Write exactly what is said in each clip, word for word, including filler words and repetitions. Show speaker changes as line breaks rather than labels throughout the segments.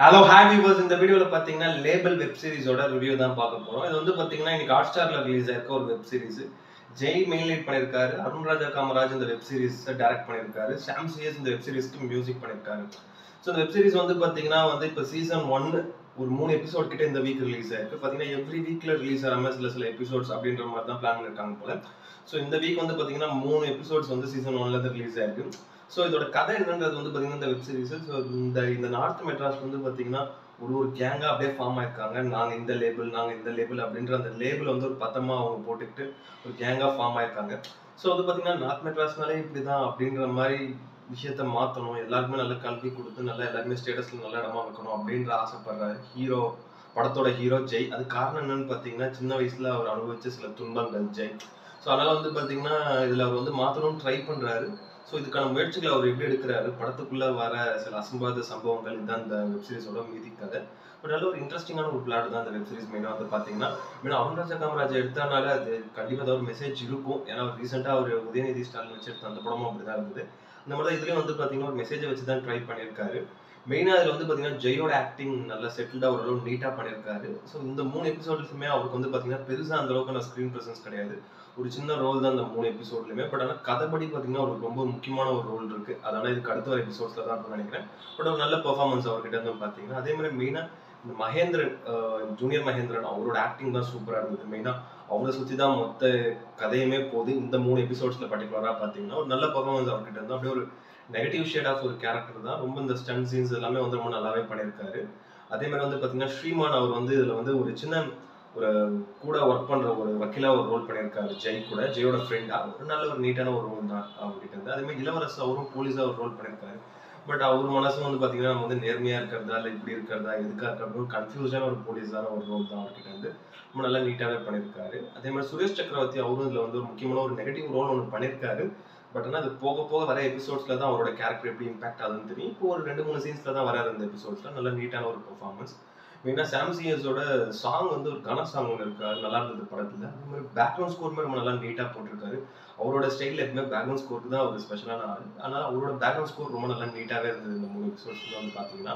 Hello, hi viewers. In the video, பார்த்தீங்கன்னா label web சீரிஸோட review தான் பார்க்க போறோம். இது வந்து பார்த்தீங்கன்னா இன்னைக்கு ஹாட்ஸ்டார்ல ரிலீஸ் ஆயிருக்க ஒரு web series. Jai main lead பண்ணிருக்காரு. அருண் ராஜா காமராஜ் இந்த வெப் சீரிஸை டைரக்ட் பண்ணிருக்காரு. சாம் சிஎஸ் இந்த வெப் சீரிஸ்க்கு மியூசிக் பண்ணிருக்காரு. ஸோ இந்த வெப் சீரிஸ் வந்து பார்த்தீங்கன்னா வந்து இப்போ சீசன் ஒன் ஒரு மூணு எபிசோட் கிட்ட இந்த வீக் ரிலீஸ் ஆயிருக்கு. பார்த்தீங்கன்னா எவ்ரி வீக்ல ரிலீஸ் ஆகாம சில சில எபிசோட்ஸ் அப்படின்ற மாதிரி தான் பிளான் பண்ணிருக்காங்க போல. ஸோ இந்த வீக் வந்து பார்த்தீங்கன்னா மூணு எபிசோட்ஸ் வந்து சீசன் ஒன்ல இருந்து ரிலீஸ் ஆயிருக்கு. ஸோ இதோட கதை என்னன்றது வந்து பார்த்தீங்கன்னா இந்த வெப் சீரிஸ் ஸோ இந்த இந்த நார்த் மெட்ராஸ் வந்து பார்த்தீங்கன்னா ஒரு ஒரு கேங்கா அப்படியே ஃபார்ம் ஆயிருக்காங்க. நாங்க இந்த லேபிள் நாங்க இந்த லேபிள் அப்படின்ற அந்த லேபிள் வந்து ஒரு பத்தமா அவங்க போட்டுக்கிட்டு ஒரு கேங்கா ஃபார்ம் ஆயிருக்காங்க. ஸோ வந்து பார்த்தீங்கன்னா நார்த் மெட்ராஸ்னாலே இப்படிதான் அப்படின்ற மாதிரி விஷயத்த மாற்றணும், எல்லாருக்குமே நல்ல கல்வி கொடுத்து நல்லா எல்லாருமே ஸ்டேட்டஸ்ல நல்ல இடமா வைக்கணும் அப்படின்ற ஆசைப்படுறாரு ஹீரோ. படத்தோட ஹீரோ ஜெய். அது காரணம் என்னன்னு பார்த்தீங்கன்னா சின்ன வயசுல அவர் அனுபவிச்ச சில துன்பங்கள் ஜெய். ஸோ அதனால வந்து பார்த்தீங்கன்னா இதுல அவர் வந்து மாற்றணும்னு ட்ரை பண்றாரு. ஸோ இதுக்கான முயற்சிகளை அவர் எப்படி எடுக்கிறாரு, படத்துக்குள்ள வர சில அசம்பாத சம்பவங்கள் இதுதான் இந்த வெப் சீரிஸோட மீதி கதை. பட் நல்ல ஒரு இன்ட்ரெஸ்டிங்கான ஒரு பிளாட் தான் இந்த வெப் சீரிஸ் மெயினாக வந்து பார்த்தீங்கன்னா மெயினாக அருண் ராஜா காமராஜ் எடுத்தனால அது கண்டிப்பாக ஏதாவது ஒரு மெசேஜ் இருக்கும். ஏன்னா அவர் ரீசெண்டாக அவர் உதயநிதி ஸ்டாலின் வச்சு எடுத்த அந்த படமும் அப்படி தான் இருந்தது. இந்த மாதிரி தான் இதுலேயும் வந்து பார்த்தீங்கன்னா ஒரு மெசேஜை வச்சு தான் ட்ரை பண்ணியிருக்காரு. மெயினாக அதில் வந்து பார்த்தீங்கன்னா ஜெயோட ஆக்டிங் நல்லா செட்டில்டாக ஓரளவு நீட்டாக பண்ணியிருக்காரு. ஸோ இந்த மூணு எபிசோட்ஸுமே அவருக்கு வந்து பார்த்தீங்கன்னா பெருசாக அந்த அளவுக்கு ஸ்க்ரீன் ப்ரெசன்ஸ் கிடையாது. ஒரு சின்ன ரோல் தான் இந்த மூணு எபிசோட்லையுமே. பட் ஆனால் கதைப்படி பார்த்தீங்கன்னா ஒரு ரொம்ப முக்கியமான ஒரு ரோல் இருக்கு. அதனால இதுக்கு அடுத்த ஒரு எபிசோட்ஸ்ல தான் இருக்கும்னு நினைக்கிறேன். பட் ஒரு நல்ல பெர்ஃபார்மன்ஸ் அவர்கிட்ட இருந்து பார்த்தீங்கன்னா அதே மாதிரி மெயினாக இந்த மகேந்திரன் ஜூனியர் மகேந்திரன் அவரோட ஆக்டிங் தான் சூப்பராக இருந்தது. மெயினாக அவரை சுற்றி தான் மொத்த கதையுமே போகுது. இந்த மூணு எபிசோட்ஸ்ல பர்டிகுலராக பார்த்தீங்கன்னா ஒரு நல்ல பெர்ஃபார்மன்ஸ் அவர்கிட்ட இருந்து அப்படியே ஒரு நெகட்டிவ் ஷேட் ஆஃப் ஒரு கேரக்டர் தான். ரொம்ப இந்த ஸ்டன் சீன்ஸ் எல்லாமே வந்து ரொம்ப நல்லாவே பண்ணியிருக்காரு. அதே மாதிரி வந்து பார்த்தீங்கன்னா ஸ்ரீமான் அவர் வந்து இதில் வந்து ஒரு சின்ன ஒரு கூட ஒர்க் பண்ற ஒரு வக்கீலா ஒரு ரோல் பண்ணியிருக்காரு ஜெய் கூட. ஜெயோட ஃப்ரெண்டா ஒரு நல்ல ஒரு நீட்டான ஒரு ரோல் தான் அவர்கிட்ட இருந்து. அதே மாதிரி இளவரசு அவரும் போலீஸா ஒரு ரோல் பண்ணியிருக்காரு. பட் அவர் மனசும் வந்து பார்த்தீங்கன்னா நம்ம வந்து நேர்மையா இருக்கிறதா இல்லை இப்படி இருக்கிறதா எதுக்கா இருக்கிறது கன்ஃபியூஷனான ஒரு போலீஸான ஒரு ரோல் தான் அவர்கிட்ட இருந்து ரொம்ப நல்லா நீட்டாகவே பண்ணியிருக்காரு. அதே மாதிரி சுரேஷ் சக்கரவர்த்தி அவரும் இதில் வந்து ஒரு முக்கியமான ஒரு நெகட்டிவ் ரோல் ஒன்று பண்ணியிருக்காரு. பட் ஆனால் அது போக போக வர எபிசோட்ஸ்ல தான் அவரோட கேரக்டர் எப்படி இம்பாக்ட் ஆகுதுன்னு தெரியும். இப்போ ஒரு ரெண்டு மூணு சீன்ஸ்ல தான் வராது இந்த எபிசோட்ஸ்ல. நல்ல நீட்டான ஒரு பெர்ஃபார்மன்ஸ். மெயினாக சாம் சிஎஸோட சாங் வந்து ஒரு கன சாங் ஒன்று இருக்காரு, நல்லா இருந்தது படத்தில். அதே மாதிரி பேக்ரவுண்ட் ஸ்கோருமே ரொம்ப நல்லா நீட்டாக போட்டிருக்காரு. அவரோட ஸ்டைலில் எப்பவுமே பேக்ரவுண்ட் ஸ்கோருக்கு தான் ஒரு ஸ்பெஷலான ஆள். ஆனால் அவரோட பேக்ரவுண்ட் ஸ்கோர் ரொம்ப நல்லா நீட்டாகவே இருந்தது இந்த மூணு எபிசோட்ஸ்ல வந்து பார்த்தீங்கன்னா.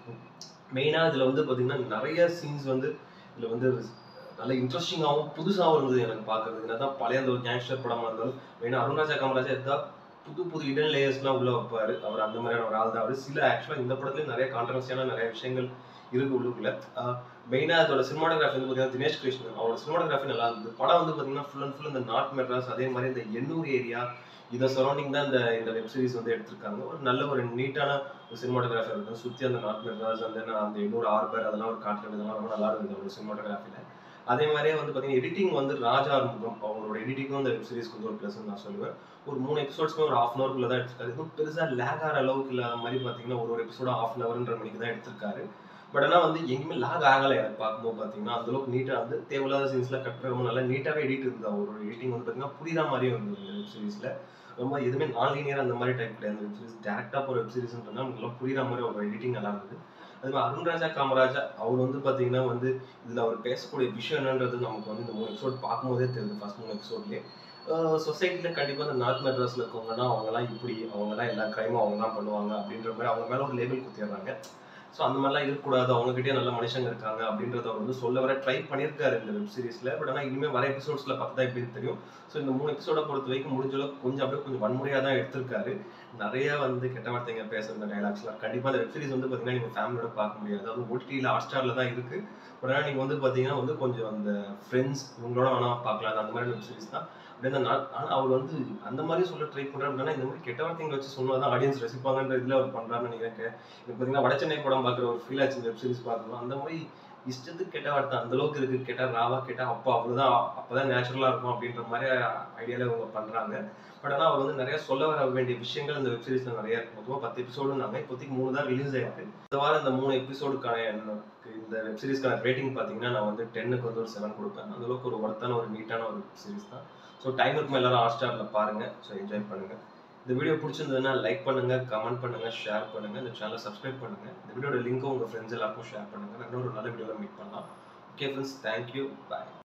மெயினாக இதில் வந்து பார்த்தீங்கன்னா நிறைய சீன்ஸ் வந்து இதில் வந்து நல்ல இன்ட்ரெஸ்டிங்காகவும் புதுசாகவும் இருந்தது எனக்கு பார்க்கறது. என்னதான் பழைய அந்த ஒரு கேங்ஸ்டர் படமாக இருந்தாலும் மெயினாக அருண் ராஜா காமராஜா எதா புது புது இடன் லேயர்ஸ்லாம் உள்ள வைப்பாரு. அவர் அந்த மாதிரியான ஒரு ஆள் தான் அவர். சில ஆக்சுவலாக இந்த படத்துலேயும் நிறைய கான்ட்ரவர்சியான நிறைய விஷயங்கள் இருக்கு உள்ளுக்குள்ள. மெயினாக அதோட சினிமாட்டோகிராஃபி வந்து பார்த்தீங்கன்னா தினேஷ் கிருஷ்ணன் அவரோட சினிமாட்டோகிராஃபி நல்லா இருந்தது. படம் வந்து பார்த்தீங்கன்னா ஃபுல் அண்ட் ஃபுல் இந்த நார்த் மெட்ராஸ் அதே மாதிரி இந்த எண்ணூர் ஏரியா இதை சரௌண்டிங் தான் இந்த இந்த வெப் சீரிஸ் வந்து எடுத்திருக்காங்க. ஒரு நல்ல ஒரு நீட்டான ஒரு சினிமாட்டோகிராஃபி இருக்கும். சுற்றி அந்த நார்த் மெட்ராஸ் அந்த அந்த எண்ணூர் ஆர்பர் அதெல்லாம் ஒரு காட்டுறது இதெல்லாம் ரொம்ப நல்லா இருந்தது அவரோட சினிமாட்டோகிராஃபியில். அதே மாதிரியே வந்து பார்த்தீங்கன்னா எடிட்டிங் வந்து ராஜா ஆறுமுகம் அவரோட எடிட்டிங்கும் இந்த வெப் சீரிஸ்க்கு வந்து ஒரு ப்ளஸ் நான் சொல்லுவேன். ஒரு மூணு எபிசோட்ஸ்மே ஒரு ஹாஃப் அன் ஹவர்க்குள்ள தான் எடுத்திருக்காரு. இதுவும் பெருசாக லேக் ஆகிற அளவுக்கு இல்லாத மாதிரி பார்த்தீங்கன்னா ஒரு ஒரு எபிசோட ஹாஃப் அன் ஹவர்ன்ற மணிக்கு தான் எடுத்திருக்காரு. பட் ஆனால் வந்து எங்கேயுமே லாக் ஆகலை எனக்கு பார்க்கும்போது பார்த்தீங்கன்னா அந்தளவுக்கு நீட்டாக வந்து தேவையில்லாத சீன்ஸ்லாம் கட் பண்ணி ரொம்ப நல்லா நீட்டாகவே எடிட் இருந்தது. அவரோட எடிட்டிங் வந்து பார்த்தீங்கன்னா புரியுற மாதிரியும் இருந்தது இந்த வெப் சீரிஸில். ரொம்ப எதுவுமே நான் லீனியராக அந்த மாதிரி டைப் கிடையாது. வெப் சீரிஸ் டேரக்டாக போகிற வெப் சீரிஸ்ன்றதுனா நமக்குலாம் புரியுற மாதிரி ஒரு எடிட்டிங் நல்லா இருந்தது. அதே மாதிரி அருண் ராஜா காமராஜா அவர் வந்து பார்த்தீங்கன்னா வந்து இதில் அவர் பேசக்கூடிய விஷயம் என்னன்றது நமக்கு வந்து இந்த மூணு எபிசோட் பார்க்கும்போதே தெரியுது. ஃபர்ஸ்ட் மூணு எபிசோட்லேயே சொசைட்டியில் கண்டிப்பாக இந்த நார்த் மெட்ராஸில் இருக்கவங்கன்னா அவங்கலாம் இப்படி அவங்கலாம் எல்லா க்ரைமும் அவங்க தான் பண்ணுவாங்க அப்படின்ற மாதிரி அவங்க மேலே ஒரு லேபிள் குத்திடுறாங்க. ஸோ அந்த மாதிரிலாம் இருக்கக்கூடாது, அவங்ககிட்டயே நல்ல மனுஷங்க இருக்காங்க அப்படின்றத அவர் வந்து சொல்ல வர ட்ரை பண்ணியிருக்காரு இந்த வெப் சீரிஸில். பட் ஆனால் இனிமேல் வர எபிசோட்ஸில் பார்த்தா எப்படின்னு தெரியும். ஸோ இந்த மூணு எபிசோட பொறுத்த வரைக்கும் முடிஞ்ச அளவுக்கு கொஞ்சம் அப்படியே கொஞ்சம் வன்முறையாக தான் எடுத்திருக்காரு. நிறைய வந்து கெட்ட வார்த்தைங்க பேசுகிற டைலாக்ஸ்லாம் கண்டிப்பாக அந்த வெப் சீரிஸ் வந்து பார்த்தீங்கன்னா நீங்கள் ஃபேமிலியோட பார்க்க முடியாது. அதாவது ஓடிடியில் ஹாட்ஸ்டாரில் தான் இருக்குது. பட் ஆனால் நீங்கள் வந்து பார்த்தீங்கன்னா வந்து கொஞ்சம் அந்த ஃப்ரெண்ட்ஸ் இவங்களோட வேணால் பார்க்கலாம் அந்த மாதிரி வெப் சீரிஸ் தான். அப்படியே நான் ஆனால் அவர் வந்து அந்த மாதிரி சொல்ல ட்ரை பண்ணுறாரு. அப்படின்னா இந்த மாதிரி கெட்ட வார்த்தைங்களை வச்சு சொன்னால் தான் ஆடியன்ஸ் ரசிப்பாங்கன்ற இதில் அவர் பண்ணுறாருன்னு நினைக்கிறேன். இப்போ பார்த்தீங்கன்னா வடச்சென்னை படம் பார்க்குற ஒரு ஃபீல் ஆச்சு வெப் சீரிஸ் பார்க்கணும். அந்த மாதிரி இஷ்டத்துக்கு கெட்ட வார்த்தை அந்த அளவுக்கு இருக்குது. கேட்டால் ராவா கேட்டால் அப்போ அவ்வளோதான் அப்போ தான் நேச்சுரலாக இருக்கும் அப்படின்ற மாதிரி ஐடியாவில் இவங்க பண்ணுறாங்க. பட் ஆனால் அவர் வந்து நிறைய சொல்ல வர வேண்டிய விஷயங்கள் இந்த வெப் சீரிஸில் நிறைய இருக்கு. மொத்தமாக பத்து எபிசோடுனாங்க. இப்போதைக்கு மூணு தான் ரிலீஸ் ஆயிருக்கு. இந்த வாரம் இந்த மூணு எபிசோடுக்கான எனக்கு இந்த வெப் சீரிஸ்க்கான ரேட்டிங் பார்த்தீங்கன்னா நான் வந்து டென்னுக்கு வந்து ஒரு செவன் கொடுப்பேன். அந்தளவுக்கு ஒரு ஒர்த்தான ஒரு நீட்டான ஒரு வெப் சீரிஸ் தான். ஸோ டைம் இருக்கும் எல்லாரும் ஹாட்ஸ்டாரில் பாருங்கள். ஸோ என்ஜாய் பண்ணுங்கள். இந்த வீடியோ பிடிச்சிருந்ததுன்னா லைக் பண்ணுங்கள், கமெண்ட் பண்ணுங்கள், ஷேர் பண்ணுங்கள், இந்த சேனலை சப்ஸ்கிரைப் பண்ணுங்கள். இந்த வீடியோட லிங்க்கும் உங்கள் ஃப்ரெண்ட்ஸ் எல்லாருக்கும் ஷேர் பண்ணுங்கள். இன்னொரு நல்ல வீடியோவில் மீட் பண்ணலாம். ஓகே ஃப்ரெண்ட்ஸ், தேங்க்யூ, பாய்.